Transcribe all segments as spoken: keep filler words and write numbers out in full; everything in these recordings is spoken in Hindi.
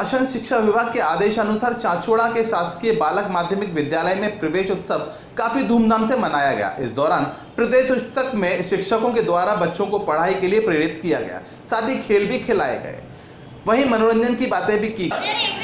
शासन शिक्षा विभाग के आदेशानुसार चाचोड़ा के शासकीय बालक माध्यमिक विद्यालय में प्रवेश उत्सव काफी धूमधाम से मनाया गया। इस दौरान प्रवेश उत्सव में शिक्षकों के द्वारा बच्चों को पढ़ाई के लिए प्रेरित किया गया, साथ ही खेल भी खिलाए गए, वहीं मनोरंजन की बातें भी की।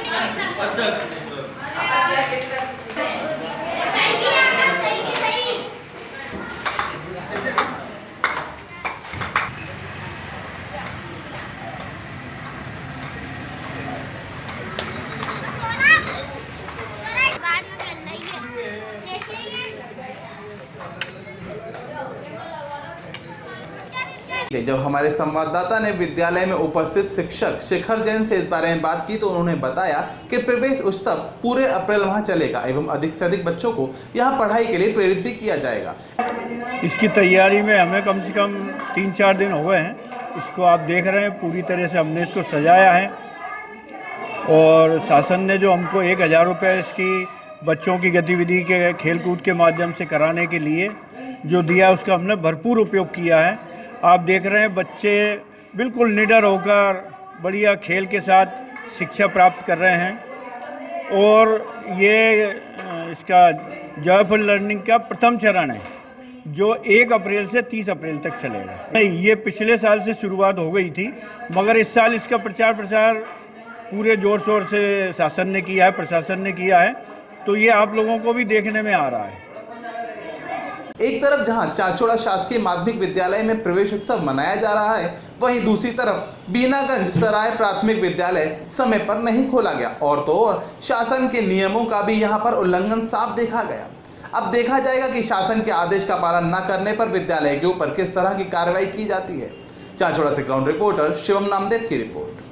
जब हमारे संवाददाता ने विद्यालय में उपस्थित शिक्षक शेखर जैन से इस बारे में बात की तो उन्होंने बताया कि प्रवेश उत्सव पूरे अप्रैल माह चलेगा एवं अधिक से अधिक बच्चों को यहां पढ़ाई के लिए प्रेरित भी किया जाएगा। इसकी तैयारी में हमें कम से कम तीन चार दिन हो गए हैं। इसको आप देख रहे हैं, पूरी तरह से हमने इसको सजाया है और शासन ने जो हमको एक हज़ार रुपये इसकी बच्चों की गतिविधि के खेल कूद के माध्यम से कराने के लिए जो दिया, उसका हमने भरपूर उपयोग किया है। आप देख रहे हैं बच्चे बिल्कुल निडर होकर बढ़िया खेल के साथ शिक्षा प्राप्त कर रहे हैं और ये इसका जॉयफुल लर्निंग का प्रथम चरण है जो एक अप्रैल से तीस अप्रैल तक चलेगा। ये पिछले साल से शुरुआत हो गई थी, मगर इस साल इसका प्रचार प्रसार पूरे जोर शोर से शासन ने किया है, प्रशासन ने किया है, तो ये आप लोगों को भी देखने में आ रहा है। एक तरफ जहां चाचोड़ा शासकीय माध्यमिक विद्यालय में प्रवेश उत्सव मनाया जा रहा है, वहीं दूसरी तरफ बीनागंज सराय प्राथमिक विद्यालय समय पर नहीं खोला गया और तो और शासन के नियमों का भी यहां पर उल्लंघन साफ देखा गया। अब देखा जाएगा कि शासन के आदेश का पालन न करने पर विद्यालय के ऊपर किस तरह की कार्रवाई की जाती है। चाचोड़ा से ग्राउंड रिपोर्टर शिवम नामदेव की रिपोर्ट।